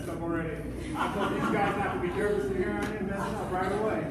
dressed up already. I told these guys not to be nervous, and here I am messing up right away.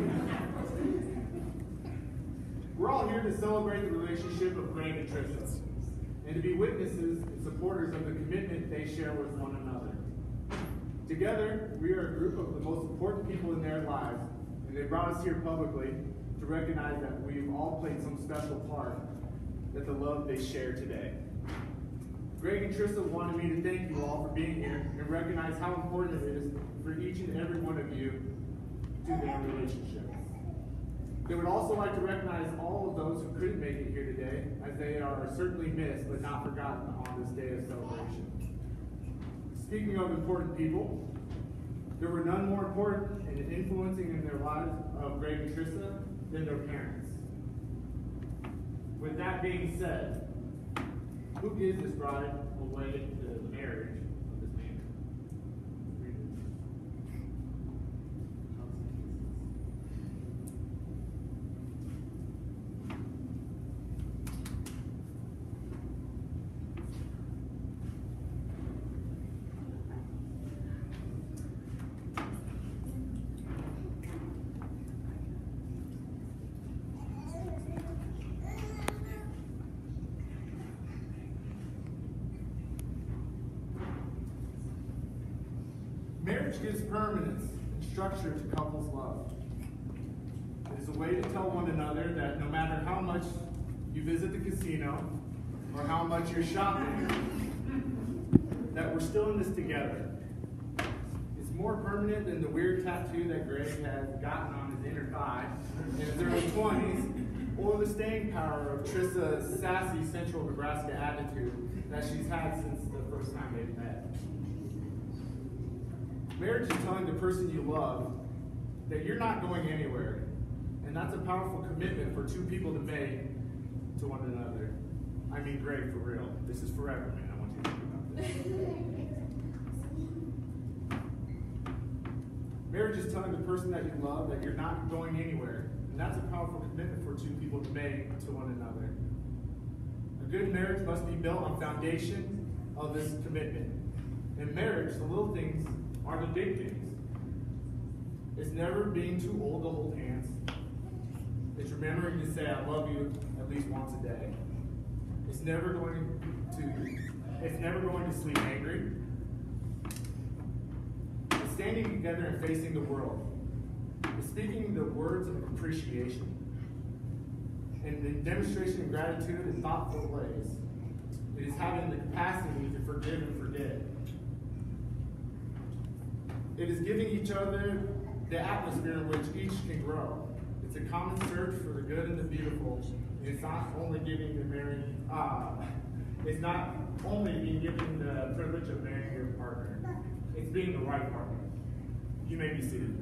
We're all here to celebrate the relationship of Greg and Trista, and to be witnesses and supporters of the commitment they share with one another. Together, we are a group of the most important people in their lives, and they brought us here publicly to recognize that we've all played some special part in the love they share today. Greg and Trista wanted me to thank you all for being here and recognize how important it is for each and every one of you to their relationship. They would also like to recognize all of those who couldn't make it here today, as they are certainly missed but not forgotten on this day of celebration. Speaking of important people, there were none more important and influencing in their lives of Greg and Trista than their parents. With that being said, who gives this bride away to the marriage of this man? Marriage gives permanence and structure to couples' love. It is a way to tell one another that no matter how much you visit the casino or how much you're shopping, that we're still in this together. It's more permanent than the weird tattoo that Greg has gotten on his inner thigh in his early 20s, or the staying power of Trista's sassy Central Nebraska attitude that she's had since the first time they met. Marriage is telling the person you love that you're not going anywhere, and that's a powerful commitment for two people to make to one another. I mean, Greg, for real. This is forever, man. I want you to think about this. Marriage is telling the person that you love that you're not going anywhere, and that's a powerful commitment for two people to make to one another. A good marriage must be built on foundation of this commitment. In marriage, the little things are the big things. It's never being too old to hold hands. It's remembering to say, I love you at least once a day. It's never going to sleep angry. It's standing together and facing the world. It's speaking the words of appreciation and the demonstration of gratitude in thoughtful ways. It is having the capacity to forgive and forget. It is giving each other the atmosphere in which each can grow. It's a common search for the good and the beautiful. It's not only giving the marriage, it's not only being given the privilege of marrying your partner. It's being the right partner. You may be seated.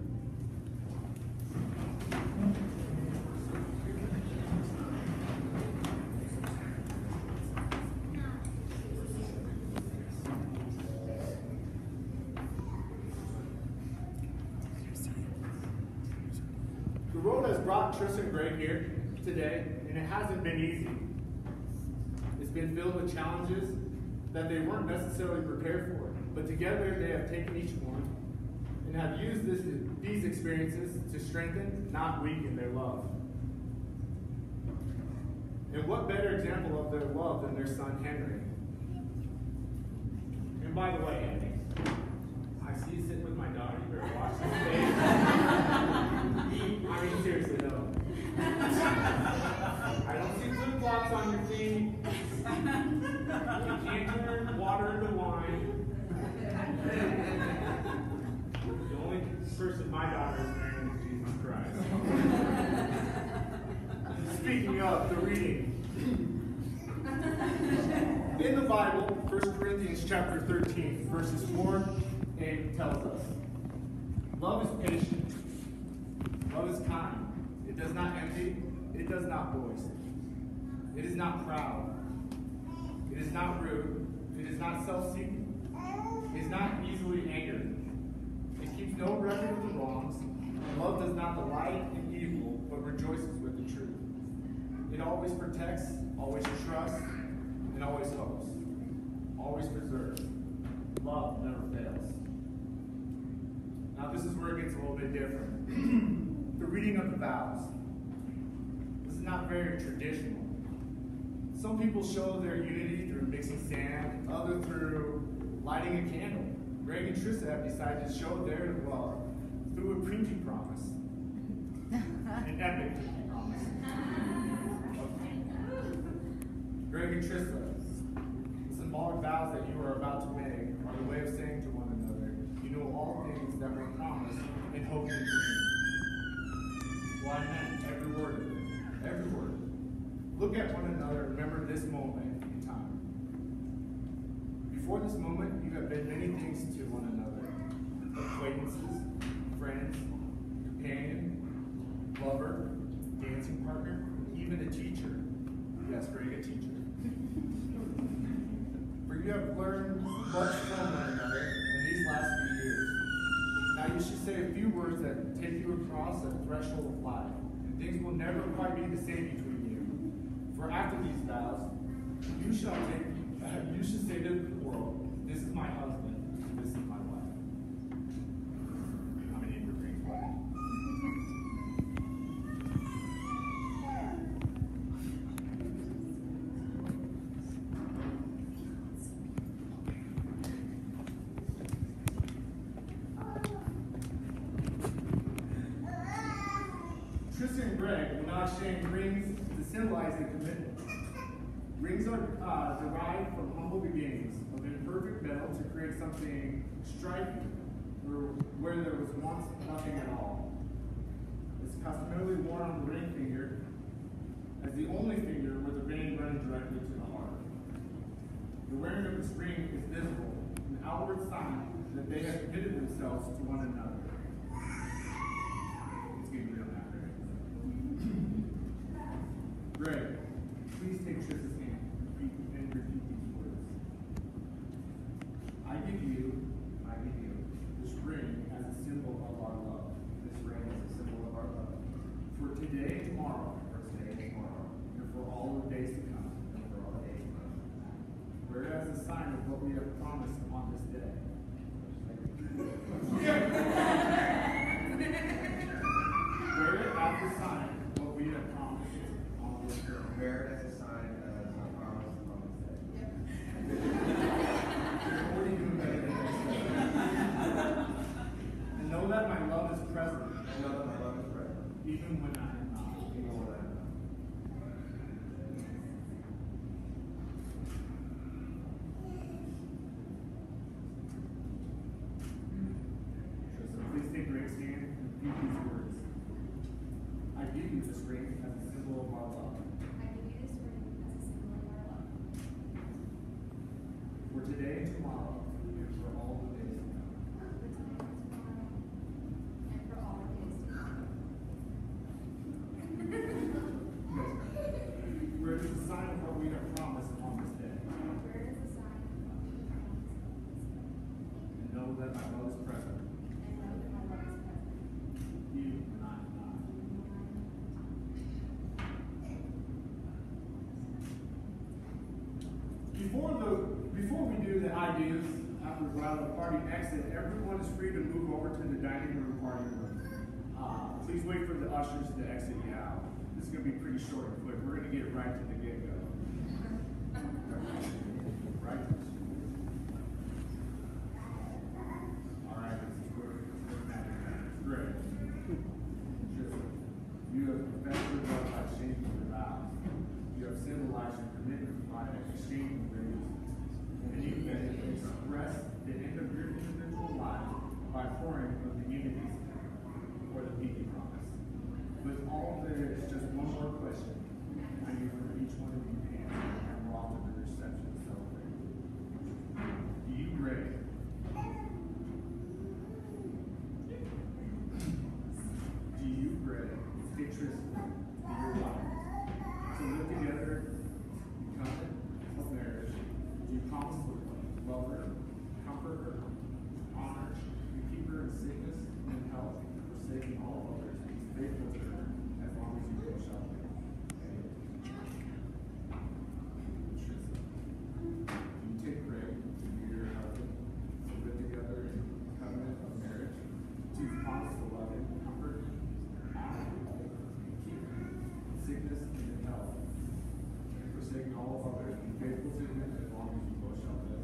The road has brought Trista and Greg here today, and it hasn't been easy. It's been filled with challenges that they weren't necessarily prepared for, but together they have taken each one and have used these experiences to strengthen, not weaken, their love. And what better example of their love than their son Henry? And by the way, Andy, I see you sitting with my daughter. You better watch this space. I mean, seriously, though. I don't see flip-flops on your feet. You can't turn water into wine. The only person my daughter is marrying is Jesus Christ. Speaking of the reading. In the Bible, 1 Corinthians chapter 13, verses 4 and 8 tells us, love is patient. Love is kind. It does not envy. It does not boast. It is not proud. It is not rude. It is not self-seeking. It is not easily angered. It keeps no record of the wrongs. And love does not delight in evil, but rejoices with the truth. It always protects, always trusts, and always hopes. Always preserves. Love never fails. Now this is where it gets a little bit different. The reading of the vows. This is not very traditional. Some people show their unity through mixing sand, others through lighting a candle. Greg and Trista have decided to show their love through a pinky promise. An epic pinky promise. Greg and Trista, the symbolic vows that you are about to make are the way of saying to one another, you know all things that were promised and hope and dream. Well, I meant every word of it. Every word. Look at one another and remember this moment in time. Before this moment, you have been many things to one another. Acquaintances, friends, companion, lover, dancing partner, even a teacher. Yes, Greg, a teacher. For you have learned much from one another in these last few years. Now you should say a few words that take you across a threshold of life, and things will never quite be the same between you. For after these vows, you should say to the world, this is my husband, this is my wife. I'm an immigrant wife. Tristan and Greg will now exchange rings to symbolize the commitment. Rings are derived from humble beginnings of imperfect metal to create something striking where there was once nothing at all. It's customarily worn on the ring finger as the only finger with the vein running directly to the heart. The wearing of this ring is visible, an outward sign that they have committed themselves to one another. It's getting real now, Greg, please take Trista's hand and repeat these words. I give you this ring as a symbol of our love. This ring is a symbol of our love. For today and tomorrow, and for all the days to come, Wear it as a sign of what we have promised on this day. Wear it as a sign of what we have promised on this day. Wear it as a sign of our promise on this day. What are you doing better than this? And know that my love is present. Even when I am not. Please take Greg's hand and repeat these words. I give you this ring as a symbol of our love. For today and tomorrow, and for all the days to come. Where it is a sign of what we have promised on this day. And know that my love is present. You and I am not. Before we do the I do's, after we go out of the party exit, everyone is free to move over to the dining room party room. Please wait for the ushers to exit you out. This is going to be pretty short and quick. We're going to get right to the get-go. Right? All right, this is where magic happens. Great. You have confessed your love by exchanging your vows. You have symbolized your commitment by exchanging rings. And you have expressed the end of your individual life by pouring of the unity or the pinky promise. With all there is just one more question I need for each one of you to answer, and we're off to the reception to celebrate. Do you, Greg, take Tristan to your life to live together in covenant of marriage? Do you promise to love her, comfort her, honor, and keep her in sickness and health, forsaking all others, and be faithful to her as long as you shall live? to as long as you both shall live.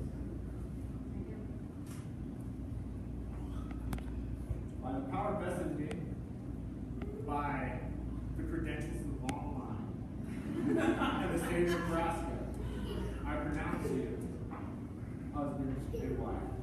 By the power vested in me, by the credentials of the long line, and the state of Nebraska, I pronounce you husband and wife.